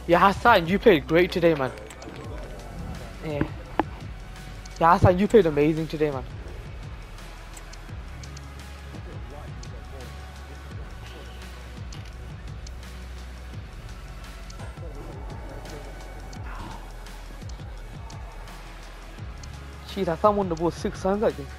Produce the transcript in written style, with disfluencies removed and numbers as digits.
Yeah, Hassan, you played great today, man. Yeah. Yeah, Hassan, you played amazing today, man. Jeez, Hassan won the ball 6 times, I think.